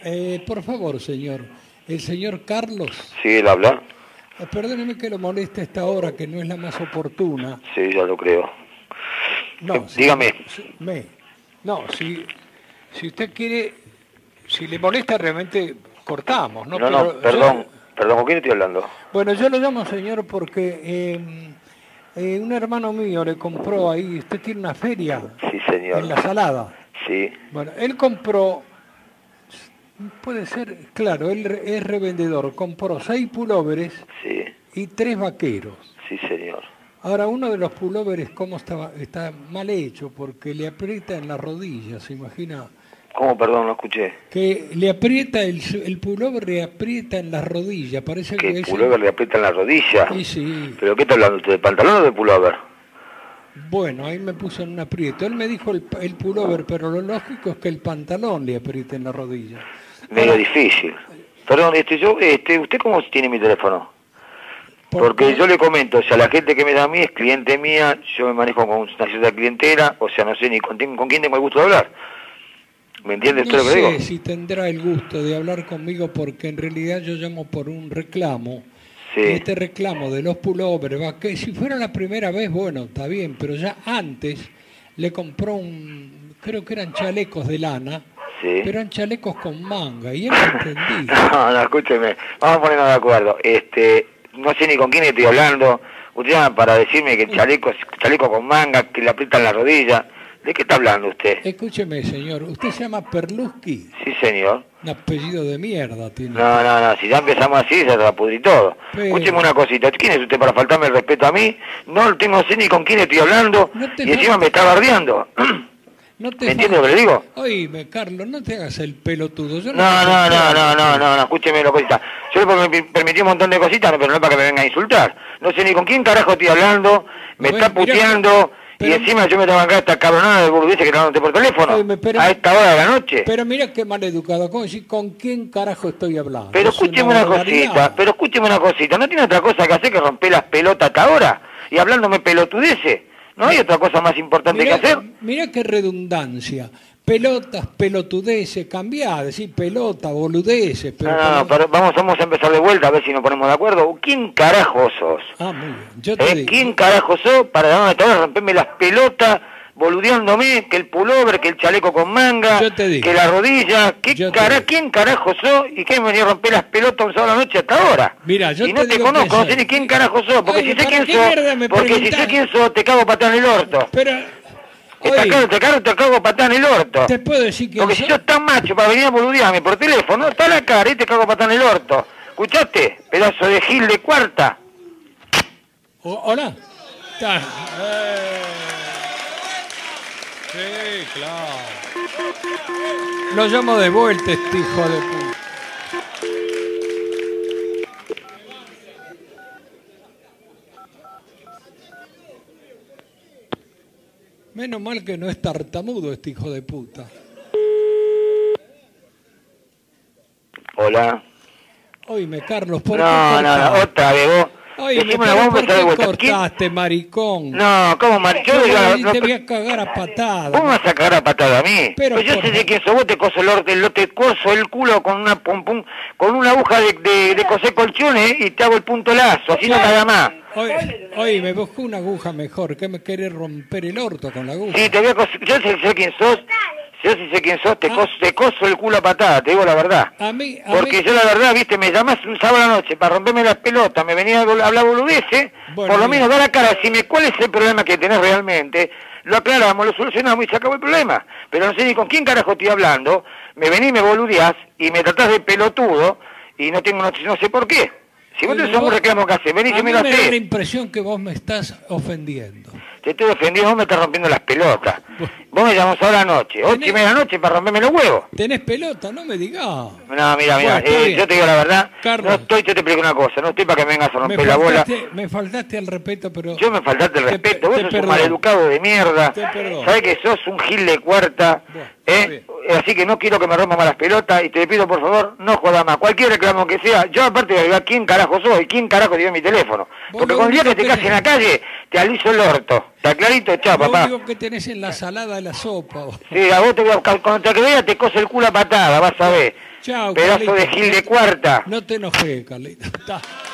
Por favor, señor. ¿El señor Carlos? Sí, él habla. Perdóneme que lo moleste a esta hora, que no es la más oportuna. Sí, ya lo creo. No, dígame. No, si usted quiere, si le molesta realmente cortamos, ¿no? No, perdón, ¿con quién estoy hablando? Bueno, yo lo llamo señor porque un hermano mío le compró ahí, usted tiene una feria. Sí, señor. En La Salada. Sí. Bueno, él compró, puede ser, claro, él es revendedor, compró 6 pulóveres y 3 vaqueros. Sí, señor. Ahora, uno de los pulóveres, ¿cómo está mal hecho? Porque le aprieta en la rodilla, ¿se imagina? ¿Cómo? Perdón, no escuché. Que le aprieta, el pullover le aprieta en la rodilla, parece que... ¿El pullover le aprieta en la rodilla? Sí, sí. ¿Pero qué está hablando usted, de pantalón o de pullover? Bueno, ahí me puso en un aprieto. Él me dijo el pullover, pero lo lógico es que el pantalón le apriete en la rodilla. Medio difícil. Perdón, ¿usted cómo tiene mi teléfono? Porque yo le comento, o sea, la gente que me da a mí es cliente mía, yo me manejo con una cierta clientela, o sea, no sé ni con quién tengo el gusto de hablar. ¿Me entiende usted lo que digo? No sé si tendrá el gusto de hablar conmigo, porque en realidad yo llamo por un reclamo. Sí. Este reclamo de los pullovers, que si fuera la primera vez, bueno, está bien, pero ya antes le compró creo que eran chalecos de lana, sí, pero eran chalecos con manga, y él no entendía. No, escúcheme, vamos a ponernos de acuerdo. No sé ni con quién estoy hablando. Usted llama para decirme que el chaleco con manga, que le aprietan la rodilla. ¿De qué está hablando usted? Escúcheme, señor. ¿Usted se llama Perluski? Sí, señor. Un apellido de mierda tiene. No. Si ya empezamos así, se va a pudrir todo. Pero... Escúcheme una cosita. ¿Quién es usted para faltarme el respeto a mí? No sé ni con quién estoy hablando. Y encima me está bardeando. ¿Me entiende lo que le digo? Oíme, Carlos, no te hagas el pelotudo. Yo no, escúcheme la cosita. Yo le permití un montón de cositas, pero no es para que me venga a insultar. No sé ni con quién carajo estoy hablando, me está puteando, y encima yo me tengo acá esta cabronada de boludeces que no te por teléfono, a esta hora de la noche. Pero mira qué mal educado, ¿cómo decir con quién carajo estoy hablando? Pero escúcheme una cosita, ¿no tiene otra cosa que hacer que romper las pelotas hasta ahora? Y hablándome pelotudeces. ¿No hay otra cosa más importante que hacer? Mira qué redundancia. Pelotas, pelotudeces, cambiá, decir pelota, boludeces. Pero vamos a empezar de vuelta a ver si nos ponemos de acuerdo. ¿Quién carajo sos? Ah, muy bien. Yo te digo. ¿Quién carajo sos para romperme las pelotas, boludeándome, que el pullover, que el chaleco con manga, que la rodilla? ¿Quién carajo sos? ¿Y qué me venía a romper las pelotas un sábado a la noche hasta ahora? Mira, yo y no te conozco, no sé ni quién carajo sos, porque si sé quién sos, te cago patada en el orto. Te cago patada en el orto. Te puedo decir que... Porque si sos tan macho para venir a boludearme por teléfono, está la cara y te cago patada en el orto. ¿Escuchaste? Pedazo de gil de cuarta. ¿Hola? Sí, claro. Lo llamo de vuelta, este hijo de puta. Menos mal que no es tartamudo este hijo de puta. Hola. Oíme, Carlos, ¿por qué otra vez vos. Oye, ¿por qué cortaste, maricón? No, ¿cómo maricón? Te voy a cagar a patada. ¿Cómo vas a cagar a patada a mí? Pero yo sé de quién sos vos, te coso te coso el culo con una con una aguja de coser colchones y te hago el punto lazo, así no caga más. Oye, me busco una aguja mejor, ¿qué me querés romper el orto con la aguja? Sí, te voy a coser, yo sé quién sos. Yo sí sé quién sos, te coso el culo a patada, te digo la verdad. Porque yo la verdad, viste, me llamás un sábado a la noche para romperme las pelotas, me venía a hablar boludeces, por lo menos da la cara, cuál es el problema que tenés realmente, lo aclaramos, lo solucionamos y se acabó el problema. Pero no sé ni con quién carajo estoy hablando, me venís, me boludeás y me tratás de pelotudo y no sé por qué. Si vos tenés un reclamo que hacer, venís y me lo hacés. Me da la impresión que vos me estás ofendiendo. Te estoy ofendiendo, vos me estás rompiendo las pelotas. Vos me llamás ahora anoche, 8:30 de la noche para romperme los huevos. ¿Tenés pelota? No me digas. No, mira, yo te digo la verdad, Carlos, yo te explico una cosa, no estoy para que me vengas a romper la bola. Me faltaste al respeto, pero... Yo me faltaste el respeto, vos sos un maleducado de mierda, sabés que sos un gil de cuarta, así que no quiero que me rompa más las pelotas y te pido por favor, no jodas más, cualquier reclamo que sea, yo aparte de ver quién carajo soy, quién carajo te dio mi teléfono, porque con el día que te cases en la calle, te aliso el orto. ¿Está clarito? Chao, papá. Lo único que tenés en la salada de la sopa. Sí, a vos cuando te vea te coso el culo a patada, vas a ver. Chao, pedazo de gil de cuarta. No te enojes, Carlito.